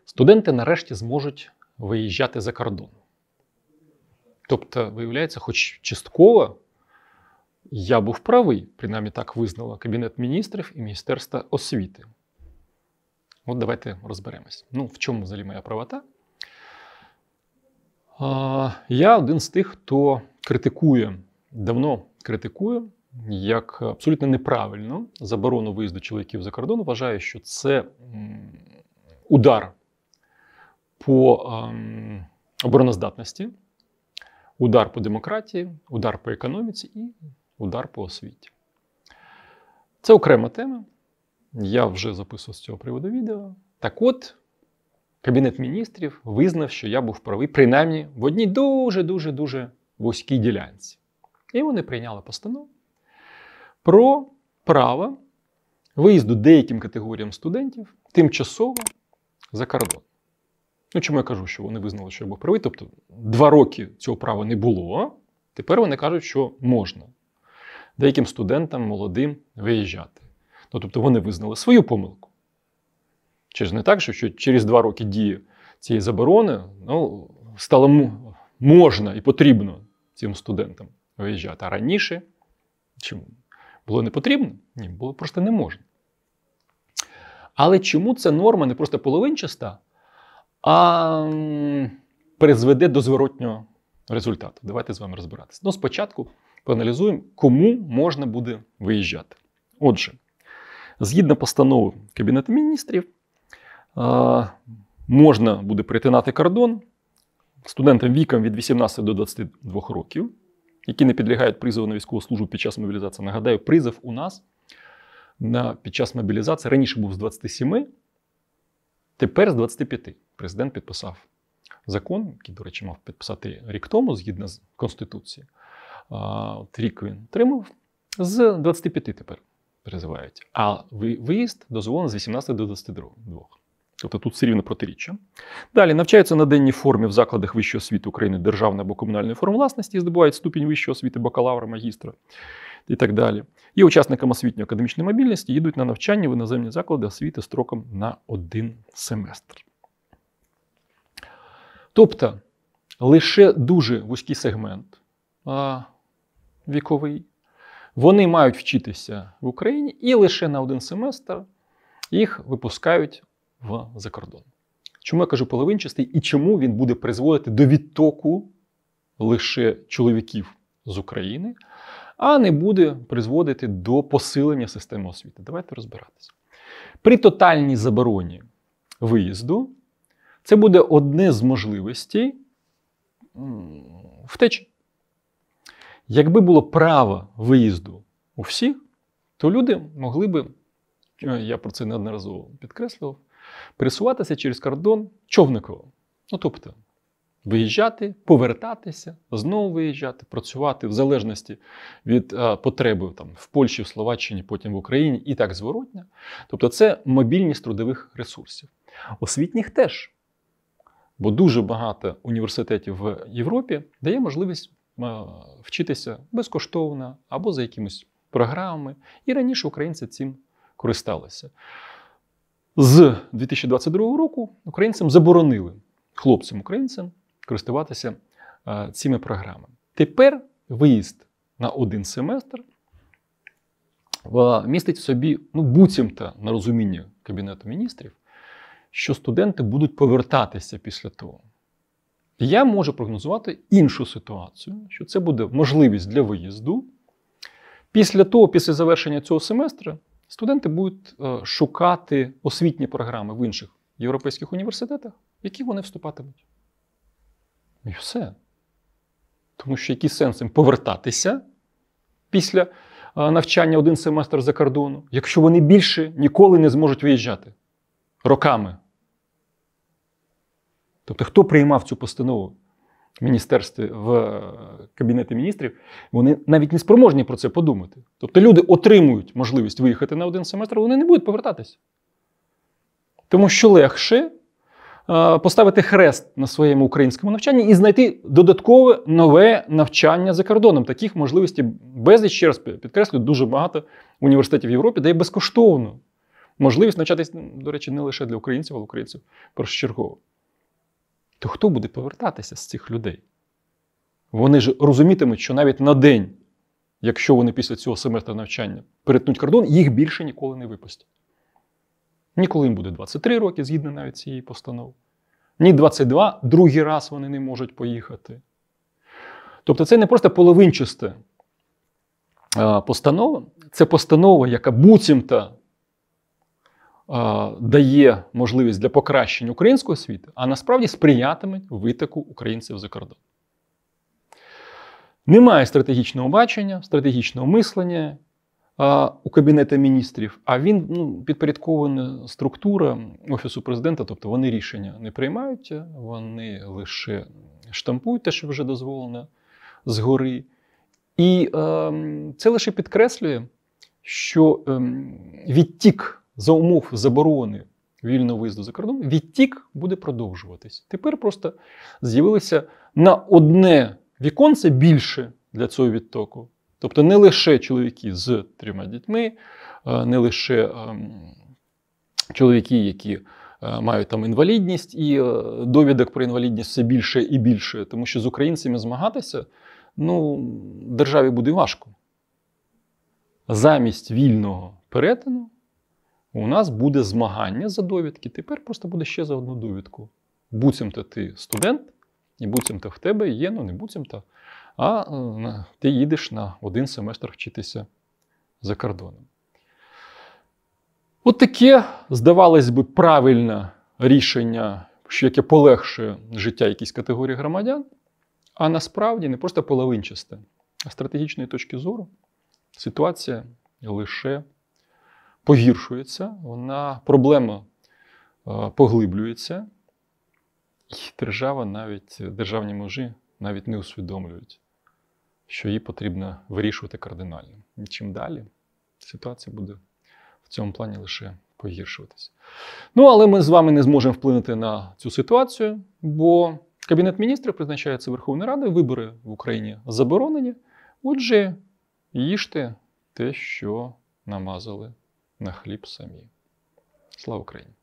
студенти нарешті зможуть виїжджати за кордон. Тобто, виявляється, хоч частково я був правий, принаймні так визнало Кабінет міністрів і Міністерство освіти. От давайте розберемось. В чому взагалі моя правота? Я один з тих, хто давно критикує, як абсолютно неправильно заборону виїзду чоловіків за кордон. Вважаю, що це удар по обороноздатності, удар по демократії, удар по економіці і удар по освіті. Це окрема тема. Я вже записував з цього приводу відео. Так от, Кабінет міністрів визнав, що я був правий, принаймні в одній дуже-дуже вузькій ділянці. І вони прийняли постанову про право виїзду деяким категоріям студентів тимчасово за кордон. Чому я кажу, що вони визнали, що я був правий? Тобто 2 роки цього права не було, тепер вони кажуть, що можна деяким студентам молодим виїжджати. Тобто вони визнали свою помилку. Чи ж не так, що через 2 роки дії цієї заборони стало можна і потрібно цим студентам виїжджати. А раніше чому? Було не потрібно? Ні, було просто не можна. Але чому ця норма не просто половинчаста, а призведе до зворотнього результату? Давайте з вами розбиратися. Спочатку поаналізуємо, кому можна буде виїжджати. Отже, згідно постанови Кабінету міністрів, можна буде перетинати кордон студентам віком від 18 до 22 років, які не підлягають призову на військову службу під час мобілізації. Нагадаю, призов у нас під час мобілізації раніше був з 27, тепер з 25. Президент підписав закон, який, до речі, мав підписати рік тому, згідно з Конституцією. Рік він отримав, з 25 тепер призивають. А виїзд дозволено з 18 до 22. Тобто тут все рівно протиріччя. Далі, навчаються на денній формі в закладах вищої освіти України державної або комунальної форми власності, здобувають ступінь вищої освіти бакалавра, магістра і так далі. І учасникам освітньо-академічної мобільності їдуть на навчання в іноземні заклади освіти строком на 1 семестр. Тобто, лише дуже вузький сегмент віковий, вони мають вчитися в Україні і лише на 1 семестр їх випускають за кордон. Чому я кажу половинчастий і чому він буде призводити до відтоку лише чоловіків з України, а не буде призводити до посилення системи освіти? Давайте розбиратися. При тотальній забороні виїзду це буде одне з можливостей втечі. Якби було право виїзду у всіх, то люди могли би, я про це неодноразово підкреслював, пересуватися через кордон човниково. Тобто, виїжджати, повертатися, знову виїжджати, працювати в залежності від потреби в Польщі, в Словаччині, потім в Україні і так зворотня. Тобто це мобільність трудових ресурсів. Освітніх теж. Бо дуже багато університетів в Європі дає можливість вчитися безкоштовно або за якимись програмами. І раніше українці цим користалися. З 2022 року українцям заборонили, хлопцям-українцям, користуватися цими програмами. Тепер виїзд на 1 семестр містить в собі, буцімто на розуміння Кабінету міністрів, що студенти будуть повертатися після того. Я можу прогнозувати іншу ситуацію, що це буде можливість для виїзду. Після завершення цього семестру студенти будуть шукати освітні програми в інших європейських університетах, в які вони вступатимуть. І все. Тому що який сенс їм повертатися після навчання 1 семестр за кордону, якщо вони більше ніколи не зможуть виїжджати роками. Тобто, хто приймав цю постанову в міністерстві, в Кабінеті міністрів, вони навіть не спроможні про це подумати. Тобто, люди отримують можливість виїхати на 1 семестр, вони не будуть повертатися. Тому що легше поставити хрест на своєму українському навчанні і знайти додаткове нове навчання за кордоном. Таких можливостей безліч, ще раз підкреслюю, дуже багато університетів в Європі дає безкоштовно можливість навчатись, до речі, не лише для українців, але українців першочергово. То хто буде повертатися з цих людей? Вони ж розумітимуть, що навіть на день, якщо вони після цього семестру навчання перетнуть кордон, їх більше ніколи не випустять. Ніколи їм буде 23 роки, згідно навіть цієї постанови. Ні 22, другий раз вони не можуть поїхати. Тобто це не просто половинчаста постанова, це постанова, яка буцімто дає можливість для покращення української освіти, а насправді сприятиме витоку українців за кордон. Немає стратегічного бачення, стратегічного мислення у Кабінету міністрів, а він підпорядкована структура Офісу президента, тобто вони рішення не приймають, вони лише штампують те, що вже дозволено згори. І це лише підкреслює, що відтік за умов заборони вільного виїзду за кордон, відтік буде продовжуватись. Тепер просто з'явилося на одне віконце більше для цього відтоку. Тобто не лише чоловіки з 3 дітьми, не лише чоловіки, які мають там інвалідність, і довідок про інвалідність все більше і більше, тому що з українцями змагатися, державі буде важко. Замість вільного перетину у нас буде змагання за довідки. Тепер просто буде ще за одну довідку. Буцімто ти студент, і буцімто в тебе є, не буцімто, а ти їдеш на 1 семестр вчитися за кордоном. От таке, здавалось би, правильне рішення, яке полегшує життя якійсь категорії громадян, а насправді не просто половинчасте. А з стратегічної точки зору ситуація лише погіршується, проблема поглиблюється, і державні межі навіть не усвідомлюють, що її потрібно вирішувати кардинально. І чим далі, ситуація буде в цьому плані лише погіршуватися. Але ми з вами не зможемо вплинути на цю ситуацію, бо Кабінет міністрів призначається Верховною Радою, вибори в Україні заборонені. Отже, їжте те, що намазали на хліб самі. Слава Україні!